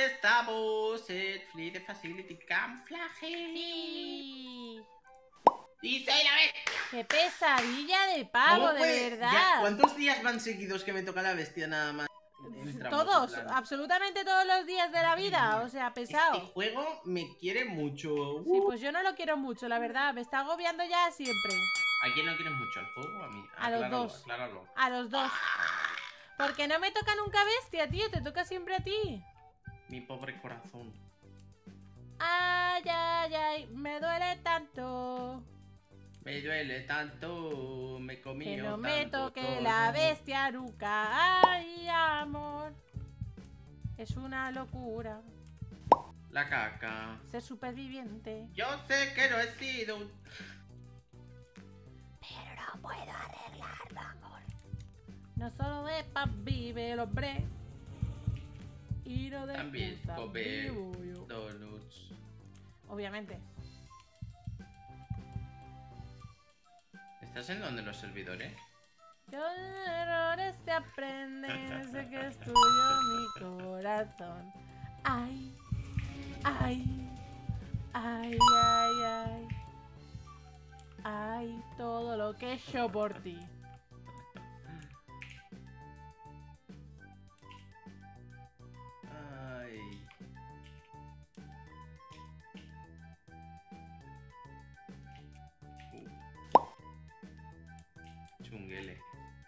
estamos en Free the Facility Camuflaje. Sí. ¡Y soy la bestia! ¡Qué pesadilla de pavo, de verdad! ¿Cuántos días van seguidos que me toca la bestia nada más? Todos, absolutamente todos los días de la vida, o sea, pesado. Este juego me quiere mucho. Sí, pues yo no lo quiero mucho, la verdad, me está agobiando ya siempre. ¿A quién no quieres mucho? ¿Al juego o a mí? A los dos. Acláralo. A los dos. Porque no me toca nunca bestia, tío, te toca siempre a ti. Mi pobre corazón. Ay, ay, ay, me duele tanto. Me duele tanto, me comí Que no tanto, me toque todo. la bestia nunca. Ay, amor. Es una locura La caca. ser superviviente. Yo sé que no he sido un... Pero no puedo arreglarlo, amor. No solo de pan vive el hombre. Y no de También puta comer vivo yo. donuts. Obviamente. ¿Estás en donde los servidores? Que de errores se aprende. Sé que es tuyo mi corazón. Ay, ay, ay, ay, ay. Ay, todo lo que he hecho por ti. Ay. Chunguele.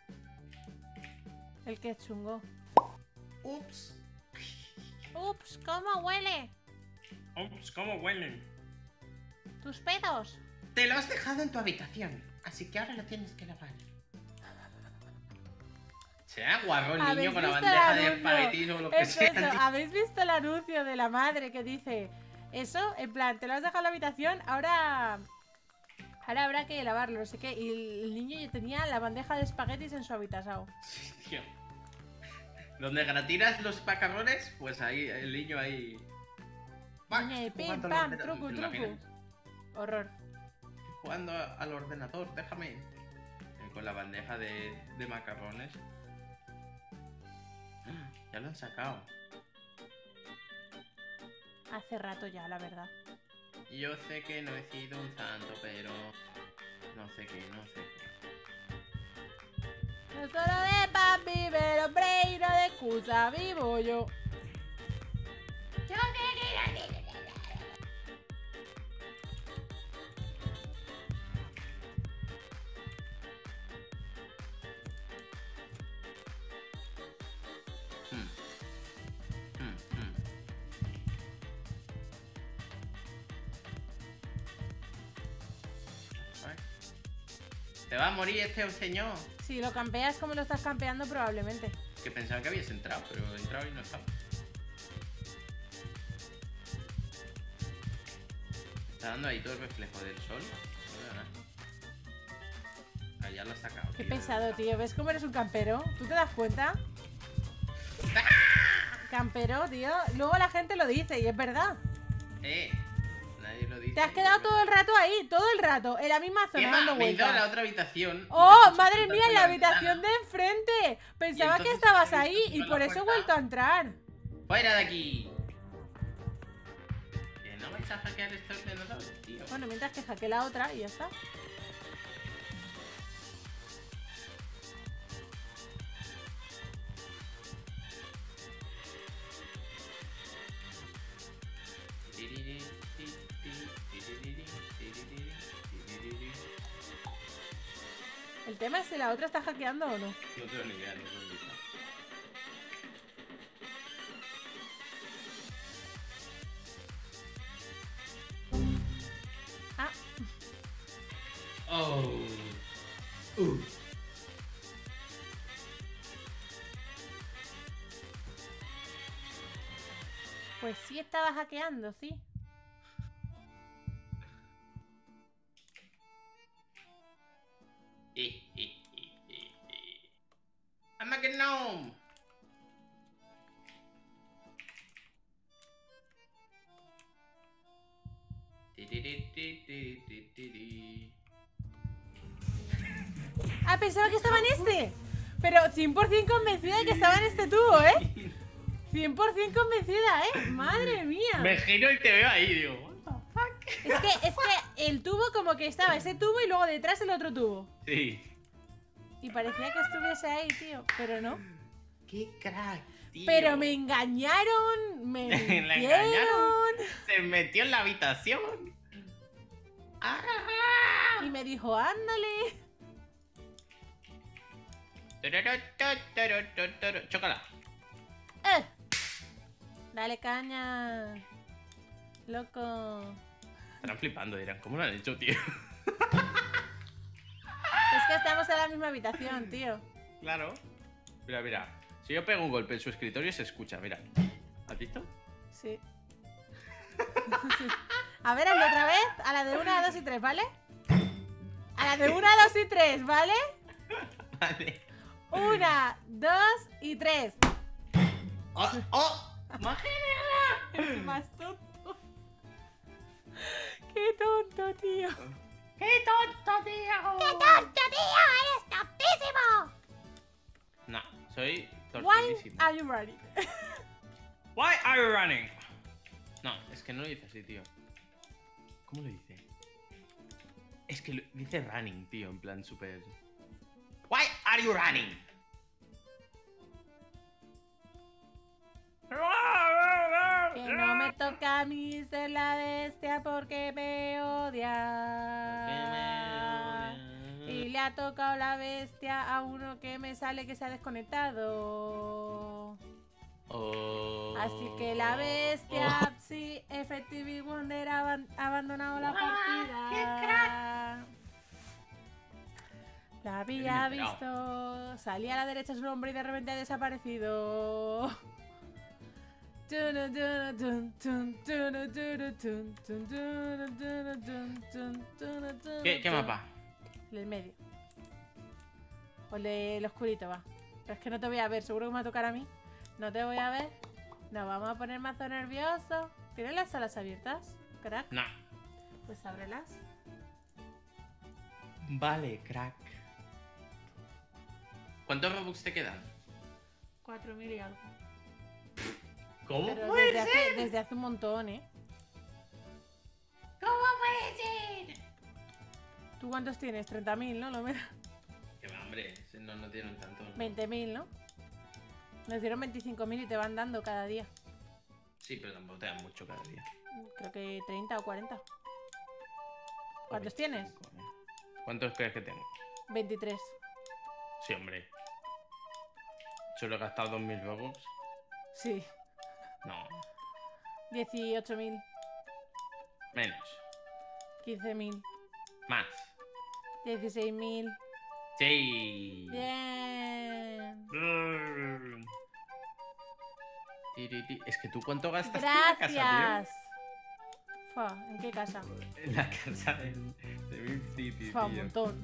El que es chungo. Ups. Ups, ¿cómo huele? Ups, ¿cómo huelen? ¿Tus pedos? Te lo has dejado en tu habitación, así que ahora lo tienes que lavar. Se aguarró el niño con la bandeja de espaguetis o lo que sea. Eso. ¿Habéis visto el anuncio de la madre que dice eso? En plan, te lo has dejado en la habitación, ahora habrá que lavarlo, no sé qué. Y el niño ya tenía la bandeja de espaguetis en su habitación. Sí, tío. Donde gratiras los macarrones, pues ahí, el niño ahí... Niña y pim, pam, truco, truco. Horror. Jugando al ordenador, déjame. Con la bandeja de macarrones. Ya lo han sacado. Hace rato ya, la verdad. Yo sé que no he sido un santo, pero... No sé qué. No solo de pan vive el hombre y no de excusa vivo yo. ¿Te va a morir este señor? Si lo campeas como lo estás campeando, probablemente. Que pensaba que habías entrado, pero he entrado y no estaba. Está dando ahí todo el reflejo del sol. No veo nada. Ah, ya lo has sacado. Qué tío. pesado, tío. ¿Ves cómo eres un campero? ¿Tú te das cuenta? Campero, tío. Luego la gente lo dice y es verdad. Nadie lo dice. Te has quedado todo el rato ahí, todo el rato, en la misma zona dando Me he ido a la vueltas. otra habitación. ¡Oh, madre mía! En la habitación de enfrente. Pensaba que entonces estabas he ahí visto y tú en por la eso he puerta. vuelto a entrar. ¡Fuera de aquí! Que no vais a hackear este ordenador, tío. Bueno, mientras que hackeé la otra y ya está. El tema es si la otra está hackeando o no. No tengo ni idea, no tengo ni idea. Ah, Oh. pues sí estaba hackeando, sí. I'm a gnome. Ah, pensaba que estaba en este. Pero 100% convencida de que estaba en este tubo, ¿eh? 100% convencida, ¿eh? Madre mía. Me giro y te veo ahí, digo, what the fuck. Es que el tubo como que estaba ese tubo y luego detrás el otro tubo. Sí. Y parecía que estuviese ahí, tío. Pero no. Qué crack, tío. Pero me engañaron. Me La mintieron. engañaron. Se metió en la habitación. Y me dijo, ándale. Chócala. Dale caña. Loco. Estarán flipando, dirán, ¿cómo lo han hecho, tío? Es que estamos en la misma habitación, tío. Claro. Mira, mira. Si yo pego un golpe en su escritorio se escucha, mira. ¿Has visto? Sí. A ver, hazlo otra vez. A la de 1, 2 y 3, ¿vale? A la de 1, 2 y 3, ¿vale? Vale. 1, 2 y 3. ¡Oh! ¡Oh! ¡Magia! Es más tonto. Qué tonto, tío. ¡Qué tonto, tío! ¡Qué tonto, tío! ¡Eres tontísimo! No, soy Why torpidísimo. are you running? Why are you running? No, es que no lo dice así, tío. ¿Cómo lo dice? Es que dice running, tío, en plan súper... Why are you running? Que no me toca a mí ser la bestia porque me odia. Y le ha tocado la bestia a uno que me sale que se ha desconectado. Oh. Así que la bestia, sí, Effective Wonder ha abandonado la partida. ¡Qué crack! La había visto. Salía a la derecha su nombre y de repente ha desaparecido. ¿Qué mapa? El medio. O el del oscurito, va. Pero es que no te voy a ver, seguro que me va a tocar a mí. No te voy a ver. Nos vamos a poner mazo nervioso. ¿Tienes las salas abiertas, crack? No. Pues ábrelas. Vale, crack. ¿Cuántos Robux te quedan? 4000 y algo. ¿Cómo Pero puede desde ser? desde hace un montón, ¿eh? ¿Cómo puede ser? ¿Tú cuántos tienes? 30.000, ¿no? Lo menos. Que va, hombre, no tienen tanto. 20.000, ¿no? Nos dieron 25.000 y te van dando cada día. Sí, pero tampoco te dan mucho cada día. Creo que 30 o 40. ¿Cuántos tienes? ¿Cuántos crees que tengo? 23. Sí, hombre. Solo he gastado 2000 Robux. Sí. No, 18.000. menos. 15.000. Más. 16.000. Sí. Bien. Es que tú cuánto gastas en la casa, Gracias. Fua, ¿en qué casa? tío. En la casa de Mim City, Fua, un tío. montón.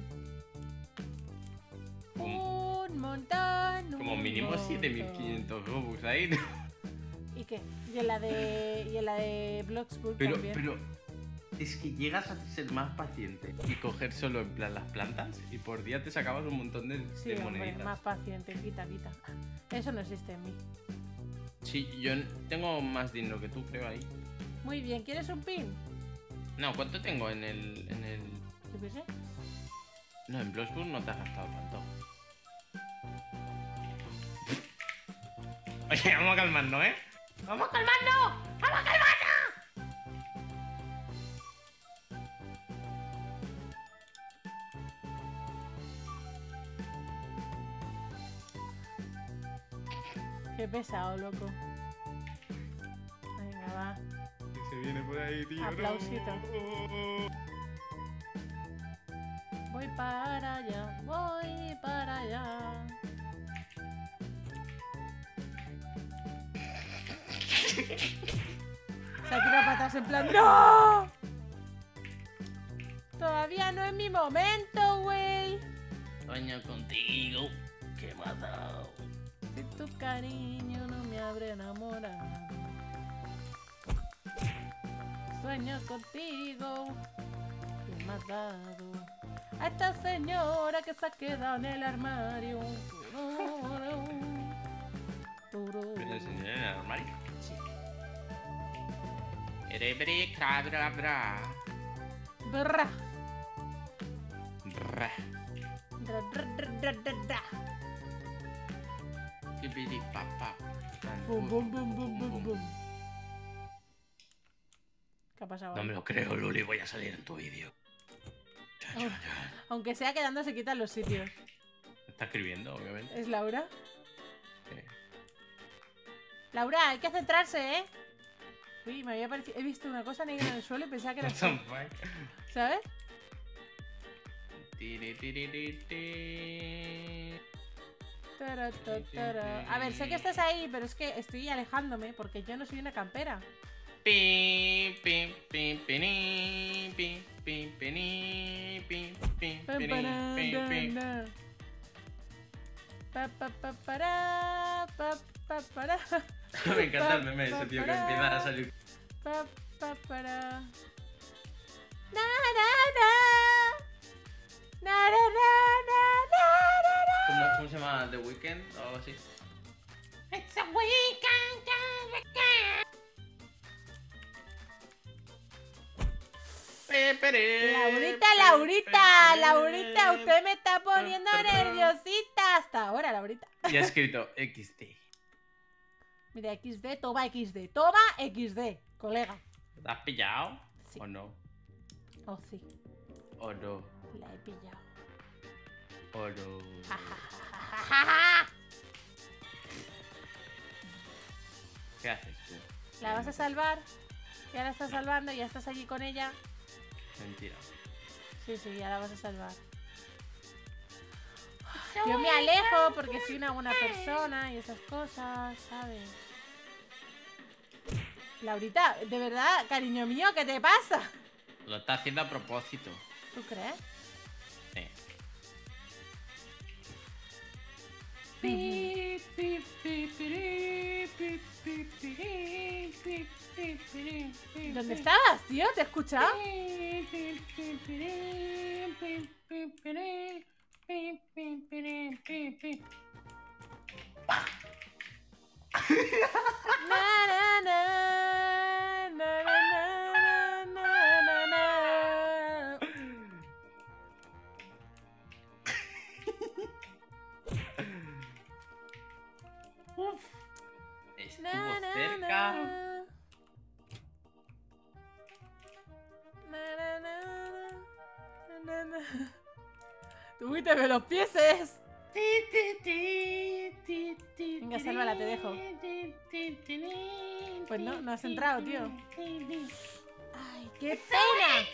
Como, Un montón. como un mínimo montón. 7500 Robux ahí, ¿no? ¿Y qué? Y en la de Bloxburg Pero, también. pero es que llegas a ser más paciente y coger solo en plan las plantas y por día te sacabas un montón de, Sí, de hombre, moneditas. más paciente, quita. Eso no existe en mí. Sí, yo tengo más dinero que tú, creo, ahí. Muy bien, ¿quieres un pin? No, ¿cuánto tengo en el...? Yo qué sé. No, en Bloxburg no te has gastado tanto. Oye, vamos a calmarnos, ¿eh? ¡Vamos a calmarnos! ¡Vamos a calmarnos! Qué pesado, loco. Venga, va. Y se viene por ahí, tío. Aplausito. Voy para allá, voy para allá. Se ha tirado patas en plan ¡no! Todavía no es mi momento, güey. Sueño contigo, que me has dado. Si tu cariño no me habrá enamorado. Sueño contigo, que me has dado. A esta señora que se ha quedado en el armario. ¿Me lo enseñé en el armario? Sí. Erebri, crabra, bra. Brr. Bra. Dra, dra, dra, dra, dra, dra. Kibidi, pa, pa. Bum, bum, bum, bum, bum, bum. ¿Qué ha pasado? No me lo creo, Luli, voy a salir en tu vídeo. Cha, cha, cha. Aunque sea quedando se quitan los sitios. Me está escribiendo, obviamente. ¿Es Laura? Sí. Laura, hay que centrarse, ¿eh? Uy, me había parecido... He visto una cosa negra en el suelo y pensaba que era... What the fuck? ¿Sabes? Tiri, tiri, tiri, tiri. Tara, ta, tara. A ver, sé que estás ahí, pero es que estoy alejándome porque yo no soy una campera. Pi, pi, pi, pini, pi, pi, pini, pi, pi, Pam, pini, para, pi, da, pi. da. Pa, pa, pa, para, pa, pa, para. Me encanta el meme ese, tío, que empieza a salir. Pa, pa, para. Na, na, na. Na, na, na, na, na, na. ¿Cómo se llama? ¿The Weeknd? O algo así. It's a weekend, Laurita, usted me está poniendo nerviosita hasta ahora, Laurita. Y ha escrito XD. Mira, XD, toma XD, colega. ¿La has pillado? Sí. ¿O no? Oh, sí, ¿O no? la he pillado. ¿O no? Ja, ja, ja, ja, ja, ja. ¿Qué haces tú? La vas a salvar. Ya la estás salvando, ya estás allí con ella. Mentira. Sí, sí, ya la vas a salvar. Yo me alejo porque soy una buena persona y esas cosas, ¿sabes? Laurita, de verdad, cariño mío, ¿qué te pasa? Lo está haciendo a propósito. ¿Tú crees? Sí. ¿Dónde estabas, tío? ¿Te he escuchado? Na, na, na, na, na, na, na, na. Uf. Estuvo Na, na, cerca. na. Na, na, na, na, na. Uy, te ve los pieses. Venga, sálvala, te dejo. Pues no, no has entrado, tío. Ay, qué pena.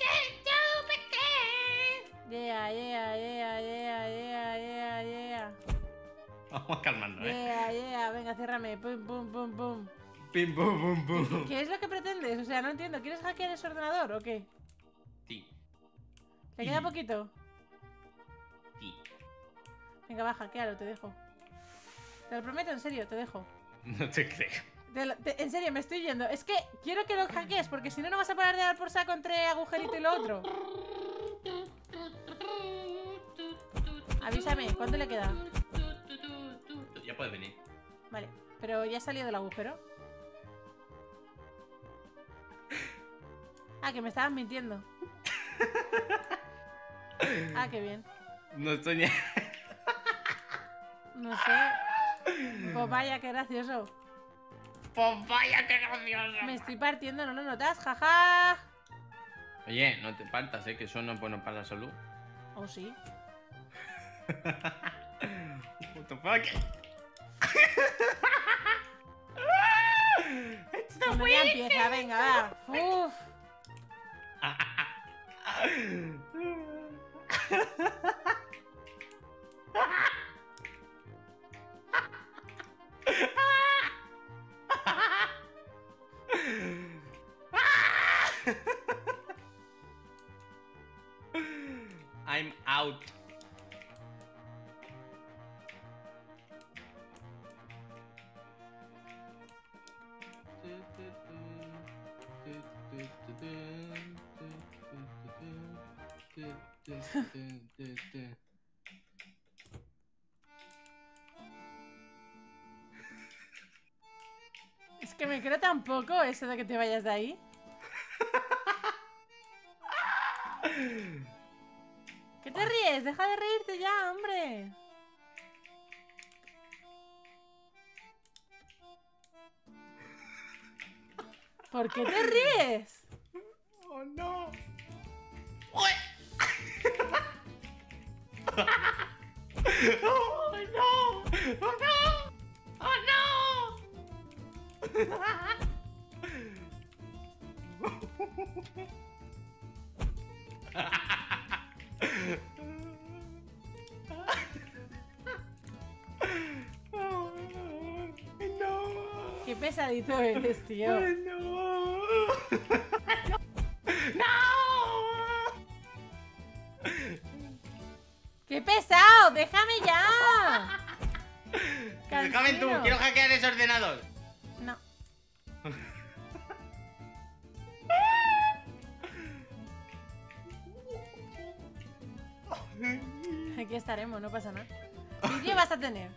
Yeah, yeah, yeah, yeah, yeah, yeah, yeah. Vamos calmando, Yeah, yeah, venga, ciérrame. Pum, pum, pum, pum. Pim, pum, pum, pum. ¿Qué es lo que pretendes? O sea, no entiendo. ¿Quieres hackear ese ordenador o qué? Sí, ¿Le queda poquito? sí. Venga, va, hackealo, te dejo. Te lo prometo, en serio, te dejo. No te creo. En serio, me estoy yendo. Es que quiero que lo hackees, porque si no, no vas a parar de dar por saco entre agujerito y lo otro. Avísame, ¿cuánto le queda? Ya puedes venir. Vale, pero ya ha salido del agujero. Ah, que me estabas mintiendo. Ah, qué bien. No estoy ni... No sé. Pues vaya, qué gracioso. Pues vaya, qué gracioso. Me estoy partiendo, ¿no lo notas? Jaja. Oye, no te partas, que eso no es bueno para la salud. ¿O sí? What the fuck? Cuando ya empieza, venga, va. Uf. I'm out. que me creo tampoco eso de que te vayas de ahí. ¿Qué te ríes? Deja de reírte ya, hombre. ¿Por qué te ríes? ¡Oh, no! ¡Uy! ¡Oh, no! ¡Oh, no! ¡Oh, no! Qué pesadito eres, tío. ¡No! ¡No! ¡Qué pesado! ¡Déjame ya! Déjame tú, Cansino. quiero hackear ese ordenador. No. Aquí estaremos, no pasa nada. Vídeo vas a tener.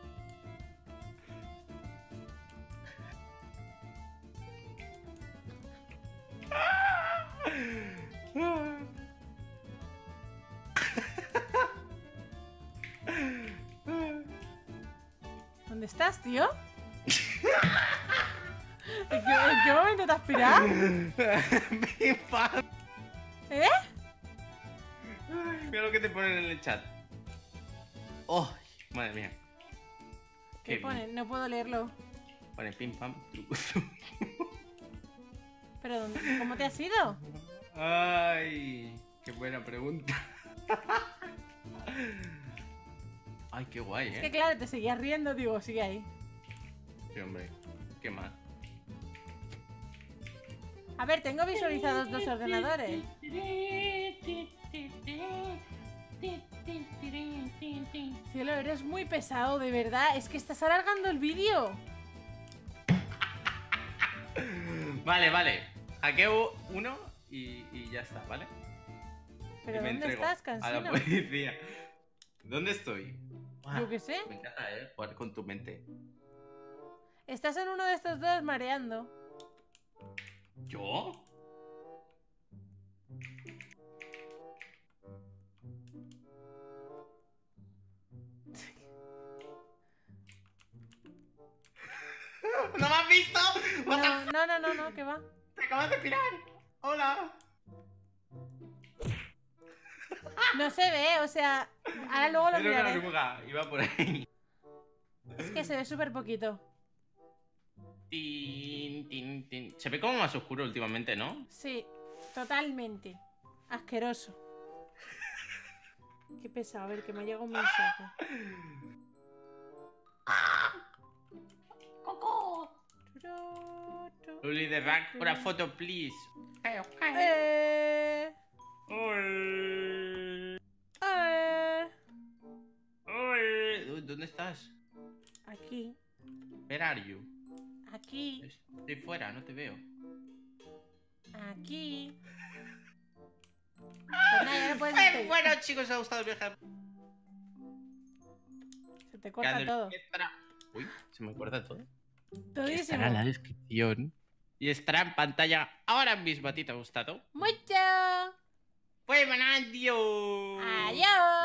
¿Dónde estás, tío? ¿En qué momento te has pirado? Pim, pam. ¿Eh? Ay, mira lo que te ponen en el chat. Oh, madre mía. ¿Qué Qué pone? No puedo leerlo. Pone pim pam. ¿Pero cómo te has ido? Ay, qué buena pregunta. Ay, qué guay, Es que claro, te seguías riendo, digo, sigue ahí. Sí, hombre. ¿Qué más? A ver, tengo visualizados 2 ordenadores. Cielo, eres muy pesado, de verdad. Es que estás alargando el vídeo. Vale, vale. Hackeo uno y ya está, ¿vale? ¿Pero Y me dónde entrego estás, a la Cansino? policía. ¿Dónde estoy? Yo qué sé. Me encanta, jugar con tu mente. Estás en uno de estos dos mareando. ¿Yo? ¿No me has visto? What the No, que va. Te acabas de pirar. Hola. No se ve, o sea, ahora luego lo Era una miraré. oruga, iba por ahí. Es que se ve súper poquito. Tin, tin, tin. Se ve como más oscuro últimamente, ¿no? Sí, totalmente. Asqueroso. Qué pesado, a ver, que me llega un mensaje. ¡Coco! Luli de Rack, una foto, please. Eh, Uy. eh. Uy. ¿Dónde estás? Aquí, Where are you? aquí, Estoy fuera, no te veo. aquí. Pues nada, ya no puedes despedir. Bueno, chicos, os ha gustado el viaje. Se te corta todo. Uy, se me corta todo. Todísimo. Estará en la descripción. Y estará en pantalla ahora mismo. ¿A ti te ha gustado? Mucho. Pues bueno, adiós. Adiós.